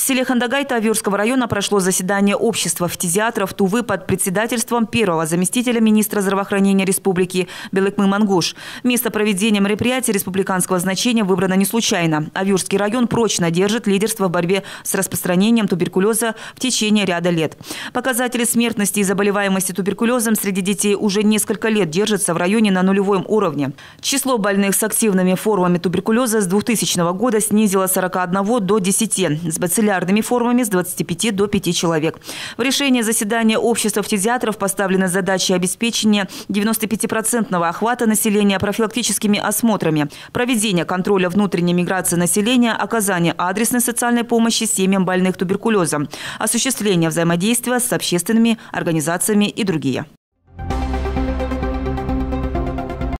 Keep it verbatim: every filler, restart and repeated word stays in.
селе Хандагай Таврского района прошло заседание общества фтизиатров Тувы под председательством первого заместителя министра здравоохранения республики Белыкмы Мангуш. Место проведения мероприятия республиканского значения выбрано не случайно. Авюрский район прочно держит лидерство в борьбе с распространением туберкулеза в течение ряда лет. Показатели смертности и заболеваемости туберкулезом среди детей уже несколько лет держатся в районе на нулевом уровне. Число больных с активными формами туберкулеза с двухтысячного года снизилось с сорока одного до десяти, с бациллярными формами с двадцати пяти до пяти человек. В решении заседания общества фтизиатров поставлена задача обеспечения девяностопятипроцентного охвата населения профилактическими осмотрами, проведения контроля внутренней миграции населения, оказания адресной социальной помощи семьям больных туберкулезом, осуществления взаимодействия с общественными организациями и другие.